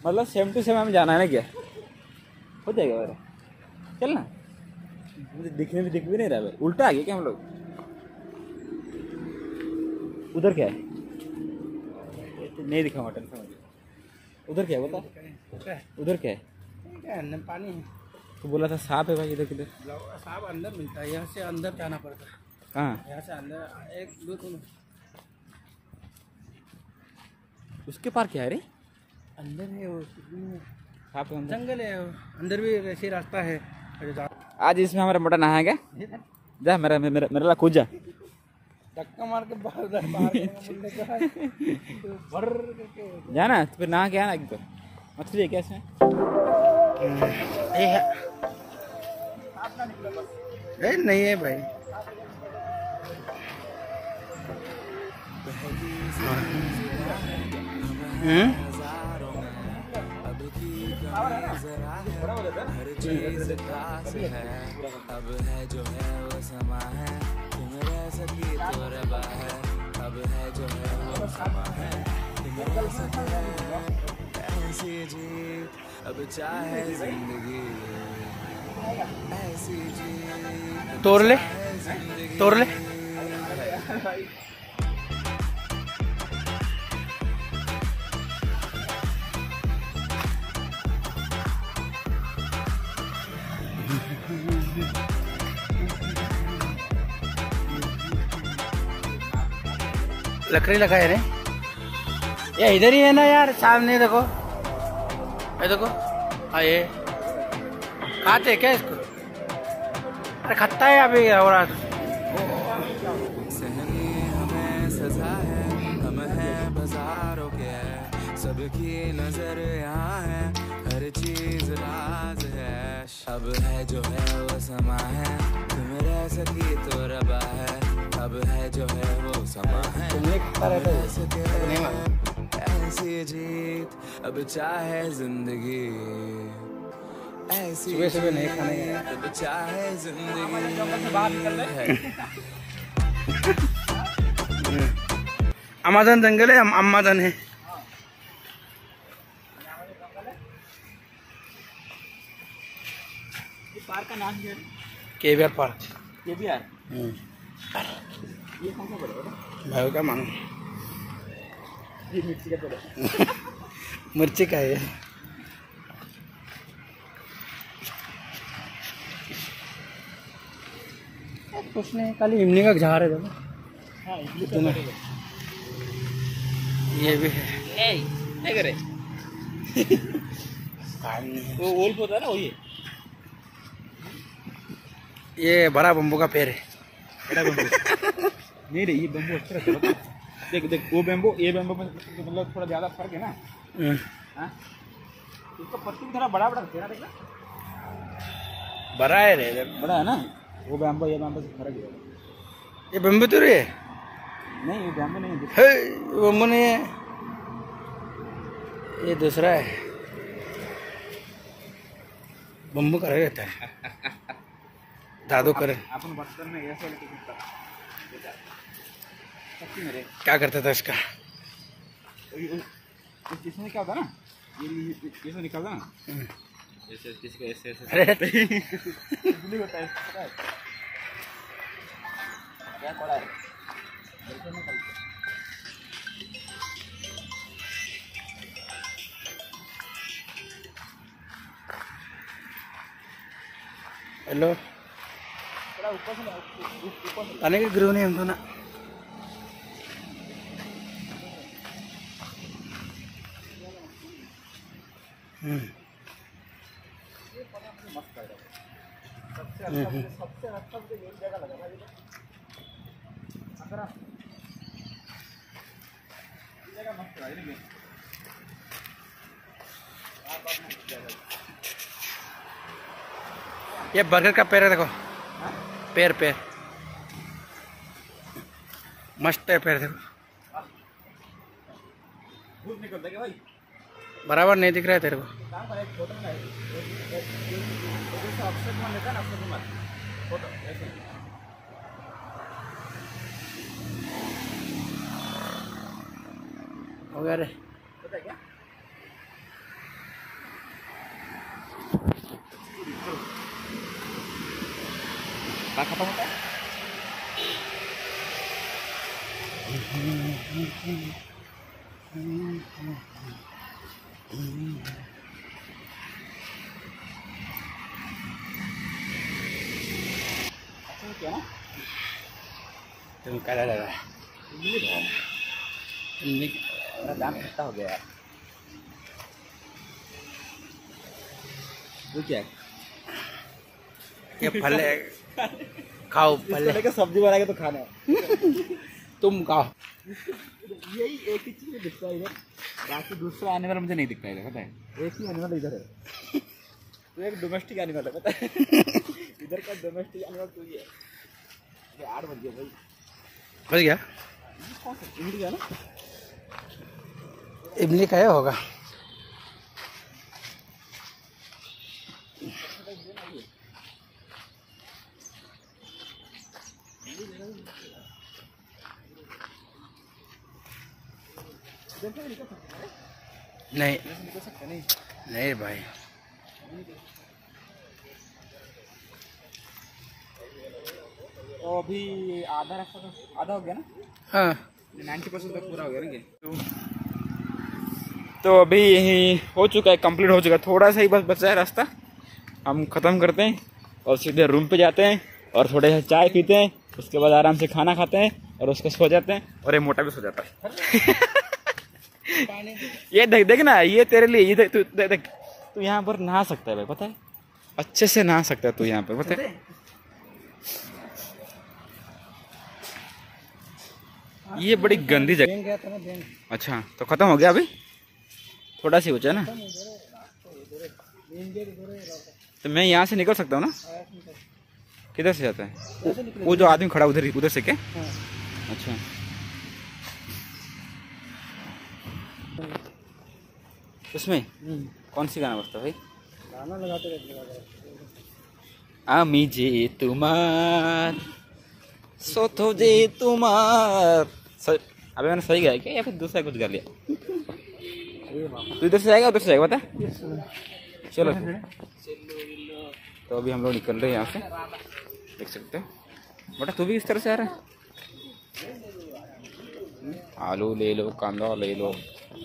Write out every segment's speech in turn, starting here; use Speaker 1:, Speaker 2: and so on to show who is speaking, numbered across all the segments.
Speaker 1: मतलब same to same हमें जाना है ना क्या? हो जाएगा मेरा, चल ना। मुझे दिखने में दिख भी नहीं रहा है, उल्टा आ गया क्या हम लोग? उधर क्या है? नहीं दिखा मटन से मुझे। उधर क्या है बता? उधर क्या है?
Speaker 2: क्या है? पानी है।
Speaker 1: तो बोला था सांप है भाई, इधर किधर?
Speaker 2: सांप अंदर मिलता है, यहाँ से अंदर जाना पड़ता है।
Speaker 1: कहाँ?
Speaker 2: यहाँ से अंदर एक दो तीन
Speaker 1: उसके पार क्या है रे?
Speaker 2: अंदर है वो,
Speaker 1: सांप है अंदर?
Speaker 2: जंगल है अंदर भी, ऐसे रास्ता है।
Speaker 1: आज इसमें हमारा मटन आया क्या? जा मेरा मेरा मेरा ला कूद जा।
Speaker 2: धक्का मार के बाहर
Speaker 1: जाना तो फिर नहा के आना एक बार। मछली है क्या इसमें?
Speaker 2: नहीं है भाई।
Speaker 3: हर चीज खास है, अब है जो है वो समा है, तुम रह सकी तो रबा है, अब है जो है वो समा है, तुम रह सकी ऐसी जीत, अब चाहे जिंदगी ऐसी जीत।
Speaker 2: तोड़ ले, तोड़ ले। लकड़ी लगाए रे, ये इधर ही है ना यार, सामने देखो, ये देखो। हाँ ये खाते क्या इसको? अरे खट्टा है अभी और
Speaker 3: सहनी हमें सजा है, हम हैं बाजारों के, सबकी नजर यहाँ है, हर चीज राज है, अब है जो है वो समा है, तुम रह सकी तो रबा है, अब है जो है वो समा है, ऐसी जीत, अब चाहे जिंदगी ऐसी,
Speaker 2: सुबह सुबह नहीं खाने गए,
Speaker 3: अब चाहे जिंदगी है।
Speaker 2: अमाजन जंगल है, अमाजन है।
Speaker 1: पार्क का नाम क्या है?
Speaker 2: KVR park.
Speaker 1: केवीआर? ये कौन सा पड़ेगा?
Speaker 2: भाई का मानो,
Speaker 1: ये मिर्ची का पड़ेगा।
Speaker 2: मिर्ची का है। कुछ नहीं, खाली इमली का झाड़ है देखो।
Speaker 1: हाँ
Speaker 2: ये भी है।
Speaker 1: नहीं करे वो ओल होता है ना, वो
Speaker 2: ये बड़ा बम्बू का पेड़ है।
Speaker 1: बड़ा बम्बू नहीं रे, ये बम्बू अच्छा रहता है। देख देख वो बैम्बो, ये बैम्बो में मतलब थोड़ा ज़्यादा फर्क है ना। हाँ इसका पत्ती थोड़ा बड़ा बड़ा रहता है ना, देखना
Speaker 2: बड़ा है रे,
Speaker 1: बड़ा है ना वो बैम्बो, ये बैम्बो से फर्क है।
Speaker 2: ये बम्बू तो रे
Speaker 1: नहीं, ये बैम्बो नहीं है।
Speaker 2: बम्बू नहीं है, ये दूसरा है। बम्बू का रहता है दादू करे।
Speaker 1: अपन बचपन में ऐसे लेके घूमता मेरे।
Speaker 2: क्या करता था इसका?
Speaker 1: इसमें क्या होता ना, ये से निकलता ना ऐसे, किसी का ऐसे ऐसे।
Speaker 2: अरे
Speaker 1: बिजली होता है, पता है क्या पड़ा है?
Speaker 2: हेलो, आने के ग्रू नहीं हमको ना।
Speaker 1: सबसे अच्छा मुझे एक जगह लगा था, जगह मस्त है।
Speaker 2: ये बर्गर का पेड़ है देखो, पेड़ पेड़ मस्त है पेड़ देखो।
Speaker 1: धूप निकलता है भाई,
Speaker 2: बराबर नहीं दिख रहा है तेरे को।
Speaker 1: काम कर, एक फोटो में अक्षय कुमार लेता है ना, अक्षय कुमार फोटो ऐसे
Speaker 2: हो गया रे।
Speaker 1: पता है क्या? क्या खत्म होता है? अच्छा क्या ना?
Speaker 2: तुम क्या लगा?
Speaker 1: मेरा दाम कितना हो गया यार? वो क्या है?
Speaker 2: ये फल है, खाओ फल है।
Speaker 1: का सब्जी बना के तो खाना है।
Speaker 2: तुम खाओ।
Speaker 1: यही एक ही चीज दिखता है इधर, बाकी दूसरा एनिमल मुझे नहीं दिखता इधर, पता है? एक ही एनिमल इधर है, तो एक डोमेस्टिक एनिमल है, पता है? इधर का डोमेस्टिक एनिमल तो ये है। 8 बज गए भाई।
Speaker 2: बच गया?
Speaker 1: कौन सा इमली है ना?
Speaker 2: इमली का होगा। नहीं नहीं भाई,
Speaker 1: तो अभी आधा रास्ता तो आधा हो गया ना?
Speaker 2: हाँ
Speaker 1: 90% तक पूरा हो गया ना? तो अभी यही हो चुका है, कंप्लीट हो चुका है, थोड़ा सा ही बस बचा है रास्ता। हम ख़त्म करते हैं और सीधे रूम पे जाते हैं और थोड़े से चाय पीते हैं, उसके बाद आराम से खाना खाते हैं और उसके सो जाते हैं। और ये मोटा भी सो जाता है। ये देख देख ना, ये तेरे लिए, ये तू देख, तू यहाँ पर नहा सकता है भाई, पता है? अच्छे से नहा सकता है तू यहाँ पर, पता है? ये बड़ी गंदी जगह। अच्छा तो खत्म हो गया, अभी थोड़ा सी बचा है ना? तो मैं यहाँ से निकल सकता हूँ ना? किधर से जाता है वो जो आदमी खड़ा उधर, उधर से क्या? अच्छा उसमें कौन सी गाना बजता है भाई?
Speaker 2: गाना लगाते रहते।
Speaker 1: आमी जे तुम्हार सोतो जे तुम्हार। अबे मैंने सही गाया क्या या फिर दूसरा कुछ गा लिया? तू इधर से जाएगा उधर से जाएगा, बता? चलो तो अभी हम लोग निकल रहे हैं यहाँ से, देख सकते हो। बेटा तू भी इस तरह से आ रहा है? आलू ले लो, कांदा ले लो।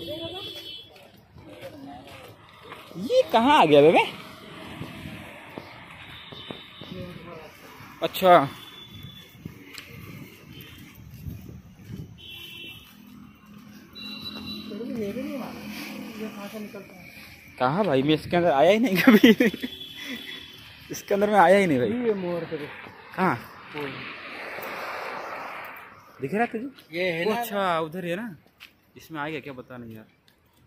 Speaker 1: ये कहाँ आ गया बेबे? अच्छा कहाँ भाई, मैं इसके अंदर आया ही नहीं कभी। इसके अंदर मैं आया ही नहीं भाई।
Speaker 2: ये मोर पे
Speaker 1: कहाँ दिख रहा है तुझे?
Speaker 2: ये है ना?
Speaker 1: अच्छा उधर है ना, इसमें आ गया क्या पता नहीं यार।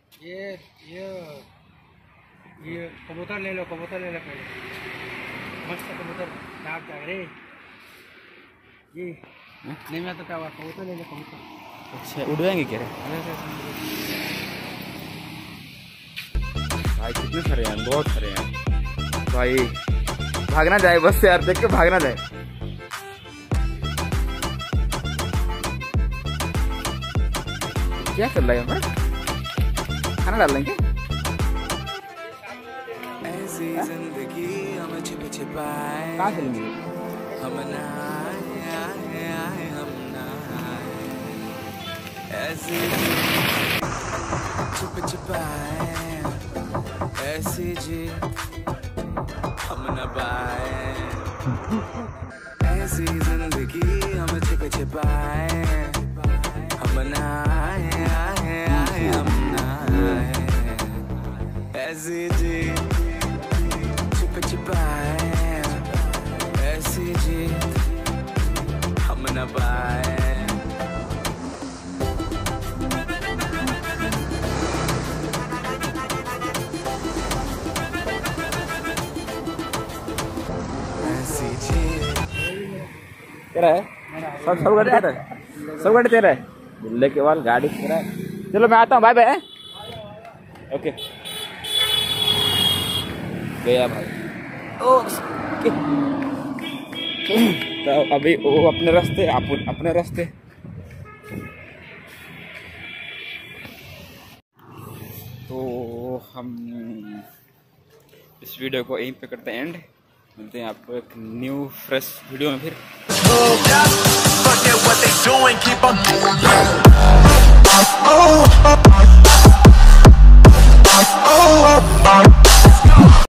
Speaker 2: ये कबूतर ले लो, कबूतर ले लो पहले। मस्त कबूतर डाक जा रे। ये नहीं मैं तो क्या हुआ, कबूतर ले लो, कबूतर।
Speaker 1: अच्छा उड़ जाएंगे क्या? भाई कितने सारे हैं, बहुत सारे हैं भाई। भागना जाए बस से यार, देख के भागना जाए। क्या कर रहा है यहाँ पर? खाना डाल लेंगे?
Speaker 3: ऐसी जिंदगी हम छिप छिपाए,
Speaker 1: कहाँ चलेंगे?
Speaker 3: हम नहाए आए हम नहाए, ऐसी छिप छिपाए, ऐसी जी हम न पाए, ऐसी जिंदगी हम छिप छिपाए, हम नहाए आए हम नहाए, ऐसी जी छिप छिपाए, ऐसी जी हम न पाए।
Speaker 1: तेरा है? सब गाड़ी तेरा है? सब गाड़ी तेरा है? बुल्ले के बाल गाड़ी तेरा है। चलो मैं आता हूँ, बाय बाय। ओके गया भाई। तो अभी वो अपने रास्ते, आप अपने रास्ते। तो हम इस वीडियो को यहीं पे करते हैं एंड। मिलते हैं आपको एक न्यू फ्रेश वीडियो में फिर।
Speaker 4: Forget what they doing, keep on moving.